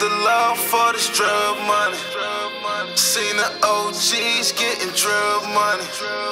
the love for this drug money. Seen the OGs getting drug money.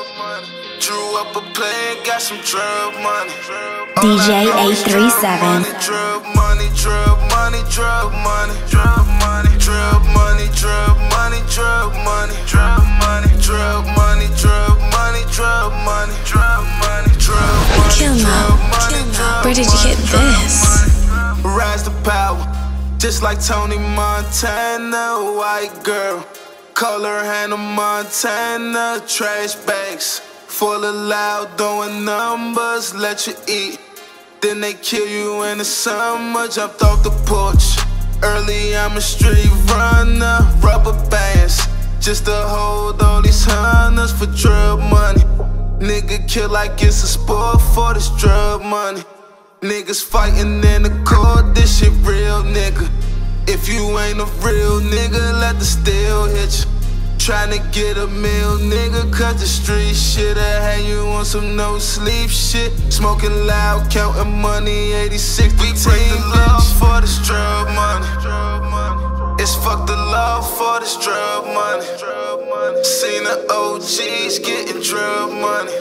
Drew up a plan, got some drug money. DJ 837. Drug money, drug money, drug money, drug money, drug money, drug money, drug money, drug money, drug money, drug money, drug money, drug money, drug money. Kill now. Where did you get this? Rise to power, just like Tony Montana, white girl. Call her Hannah Montana, trash bags full of loud, throwing numbers, let you eat. Then they kill you in the summer, jumped off the porch. Early, I'm a street runner, rubber bands, just to hold all these hunters for drug money. Nigga kill like it's a sport for this drug money. Niggas fighting in the court, this shit real, nigga. If you ain't a real nigga, let the steel hit you. Tryna get a meal, nigga, cause the street shit'll have you on some no sleep shit. Smoking loud, counting money, 86. We break the love for this drug money. It's fuck the love for this drug money. Seen the OGs getting drug money.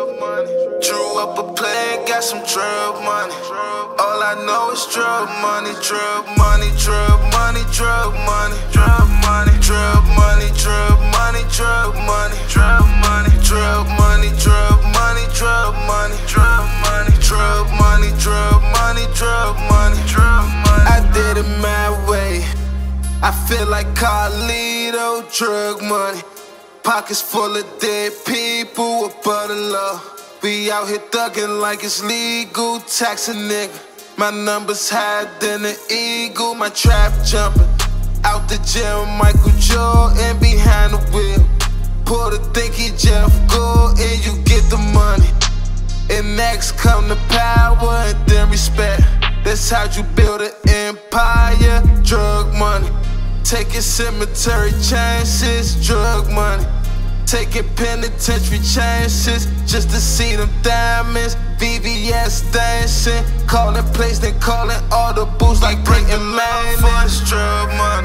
Drew up a plan, got some drug money. All I know is drug money, drug money, drug money, drug money, drug money, drug money, drug money, drug money, drug money, drug money, drug money, drug money, drug money, drug money, drug money, drug money, drug money. I did it my way. I feel like Carlito, drug money. Pockets full of dead people with butter love. We out here thuggin' like it's legal, taxin' nigga. My numbers higher than an eagle, my trap jumpin'. Out the jail, Michael Jordan behind the wheel. Pull the think he Jeff Gordon, you get the money. And next come the power and then respect. That's how you build an empire, drug money. Taking cemetery chances, drug money. Taking penitentiary chances just to see them diamonds. VVS dancing, calling plays, then calling all the booze like Brayton Manning. For this drug money,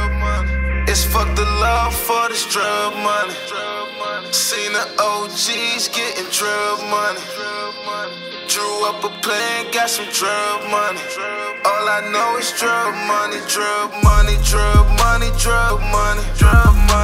it's fuck the love for this drug money. Seen the OGs getting drug money. Drew up a plan, got some drug money. All I know is drug money, drug money, drug money, drug money, drug money.